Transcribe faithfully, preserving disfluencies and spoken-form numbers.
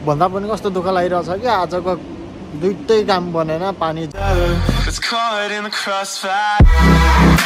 भन्दा पनि कस्तो दुःख लागिरहेछ कि आजको दुईटै काम बनेन पानी